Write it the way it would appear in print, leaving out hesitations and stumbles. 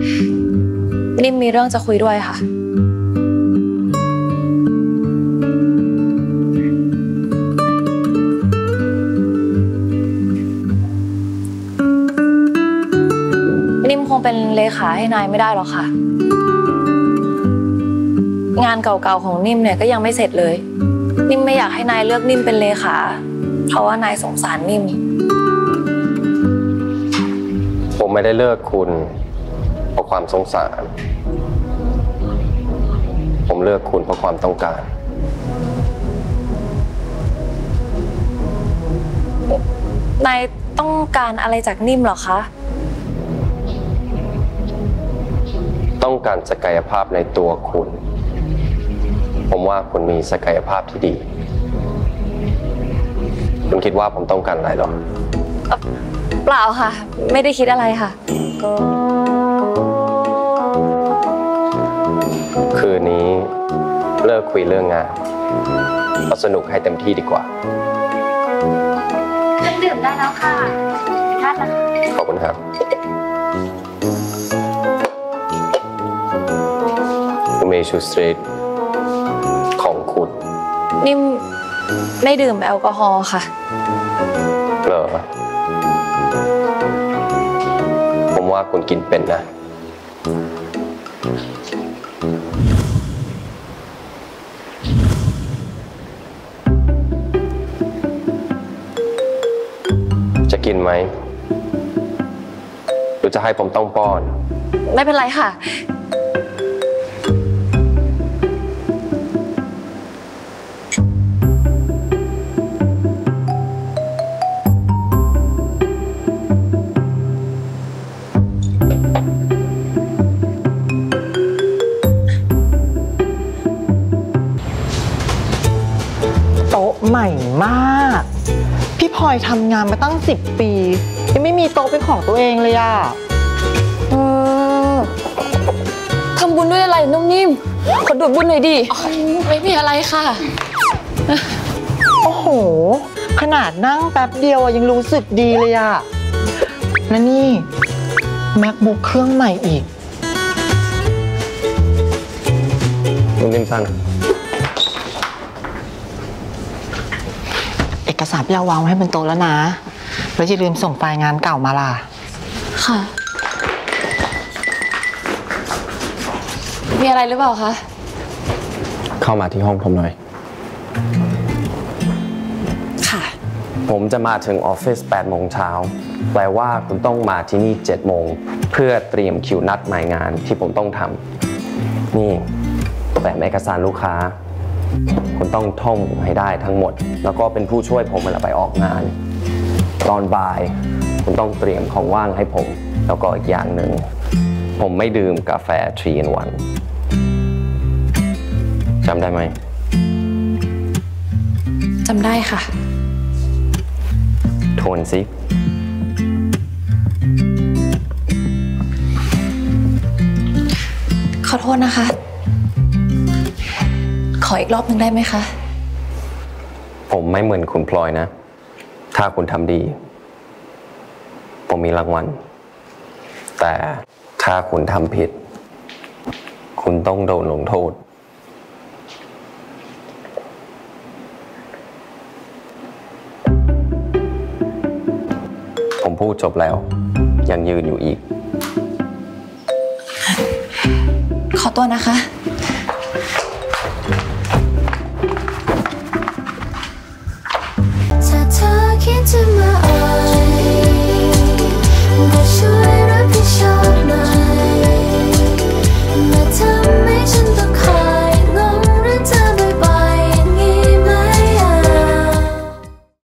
นิ่มมีเรื่องจะคุยด้วยค่ะนิ่มคงเป็นเลขาให้นายไม่ได้หรอกค่ะงานเก่าๆของนิ่มเนี่ยก็ยังไม่เสร็จเลยนิ่มไม่อยากให้นายเลือกนิ่มเป็นเลขาเพราะว่านายสงสารนิ่มผมไม่ได้เลือกคุณเพราะความสงสารผมเลือกคุณเพราะความต้องการนายต้องการอะไรจากนิ่มเหรอคะต้องการศักยภาพในตัวคุณผมว่าคุณมีศักยภาพที่ดีคุณคิดว่าผมต้องการอะไรหรอเปล่าค่ะไม่ได้คิดอะไรค่ะคืนนี้เลิกคุยเรื่องงานเอาสนุกให้เต็มที่ดีกว่าเครื่องดื่มได้แล้วค่ะท่านนะคะขอบคุณครับเมชูสตรีทของคุณนิ่มไม่ดื่มแอลกอฮอล์ค่ะเหรอผมว่าคุณกินเป็นนะจะกินไหมหรือจะให้ผมต้องป้อนไม่เป็นไรค่ะโต๊ะใหม่มากพี่พลอยทำงานมาตั้ง10 ปียังไม่มีโต๊ะเป็นของตัวเองเลยอ่ะทำบุญด้วยอะไรนุ่มนิ่มขอดูดบุญหน่อยดิไม่มีอะไรค่ะโอ้โหขนาดนั่งแป๊บเดียวยังรู้สึกดีเลยอ่ะและนี่ MacBook เครื่องใหม่อีกนุ่มนิ่มสั้นเอกสารพี่เอาวางไว้ให้บนโต๊ะแล้วนะแล้วอย่าลืมส่งไฟล์งานเก่ามาล่ะค่ะมีอะไรหรือเปล่าคะเข้ามาที่ห้องผมหน่อยค่ะผมจะมาถึงออฟฟิศ8 โมงเช้าแปลว่าคุณต้องมาที่นี่7 โมงเพื่อเตรียมคิวนัดหมายงานที่ผมต้องทำนี่แบบเอกสารลูกค้าคุณต้องท่องให้ได้ทั้งหมดแล้วก็เป็นผู้ช่วยผมเวลาไปออกงานตอนบ่ายคุณต้องเตรียมของว่างให้ผมแล้วก็อีกอย่างหนึ่งผมไม่ดื่มกาแฟ3 in 1จำได้ไหมจำได้ค่ะทวนสิขอโทษนะคะขออีกรอบหนึ่งได้ไหมคะผมไม่เหมือนคุณพลอยนะถ้าคุณทำดีผมมีรางวัลแต่ถ้าคุณทำผิดคุณต้องโดนลงโทษผมพูดจบแล้วยังยืนอยู่อีกขอตัวนะคะ